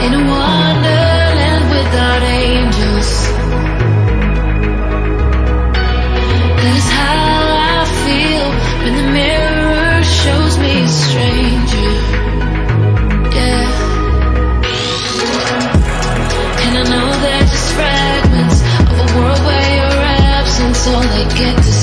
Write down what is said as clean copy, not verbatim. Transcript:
in a wonderland without angels. That's how I feel when the mirror shows me a stranger. Yeah. And I know they're just fragments of a world where your absence all I get to